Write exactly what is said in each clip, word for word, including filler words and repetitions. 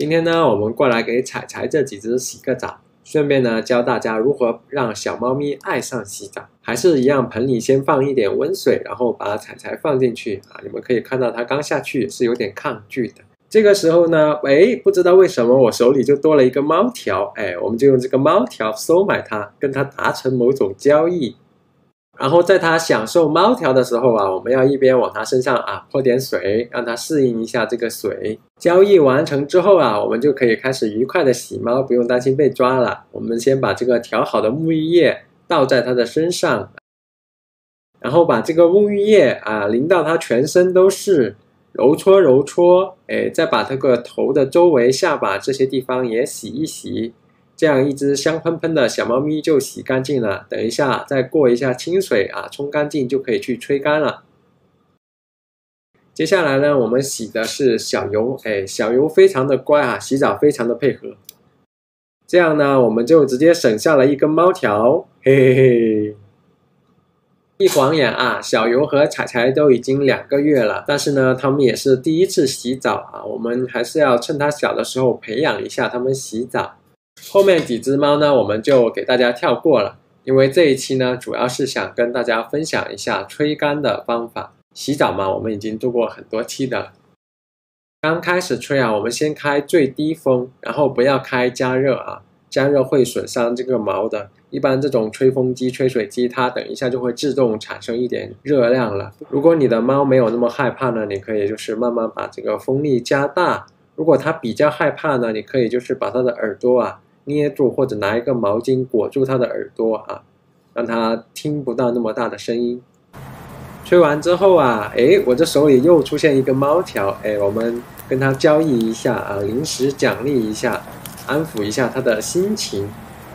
今天呢，我们过来给彩彩这几只洗个澡，顺便呢教大家如何让小猫咪爱上洗澡。还是一样，盆里先放一点温水，然后把彩彩放进去啊。你们可以看到它刚下去也是有点抗拒的。这个时候呢，哎，不知道为什么我手里就多了一个猫条，哎，我们就用这个猫条收买它，跟它达成某种交易。然后在它享受猫条的时候啊，我们要一边往它身上啊泼点水，让它适应一下这个水。交易完成之后啊，我们就可以开始愉快的洗猫，不用担心被抓了。我们先把这个调好的沐浴液倒在它的身上，然后把这个沐浴液啊淋到它全身都是，揉搓揉搓，哎，再把这个头的周围、下巴这些地方也洗一洗。这样一只香喷喷的小猫咪就洗干净了，等一下再过一下清水啊，冲干净就可以去吹干了。接下来呢，我们洗的是小油，哎，小油非常的乖啊，洗澡非常的配合。这样呢，我们就直接省下了一根猫条，嘿嘿嘿。一晃眼啊，小油和彩彩都已经两个月了，但是呢，他们也是第一次洗澡啊，我们还是要趁它小的时候培养一下它们洗澡。后面几只猫呢，我们就给大家跳过了，因为这一期呢，主要是想跟大家分享一下吹干的方法。洗澡嘛，我们已经做过很多期的了。刚开始吹啊，我们先开最低风，然后不要开加热啊，加热会损伤这个毛的。一般这种吹风机、吹水机，它等一下就会自动产生一点热量了。如果你的猫没有那么害怕呢，你可以就是慢慢把这个风力加大。如果它比较害怕呢，你可以就是把它的耳朵啊捏住，或者拿一个毛巾裹住它的耳朵啊，让它听不到那么大的声音。吹完之后啊，诶，我这手里又出现一个猫条，诶，我们跟它交易一下啊，临时奖励一下，安抚一下它的心情。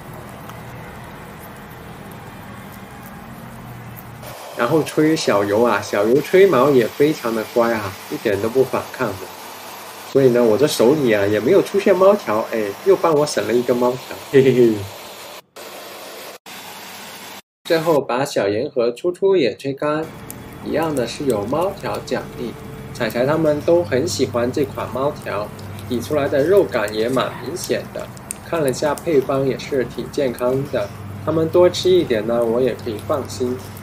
然后吹小油啊，小油吹毛也非常的乖啊，一点都不反抗的。所以呢，我这手里啊也没有出现猫条，哎，又帮我省了一个猫条，嘿嘿嘿。最后把小盐和初初也吹干，一样的是有猫条奖励。彩彩他们都很喜欢这款猫条，挤出来的肉感也蛮明显的。看了下配方也是挺健康的，他们多吃一点呢，我也可以放心。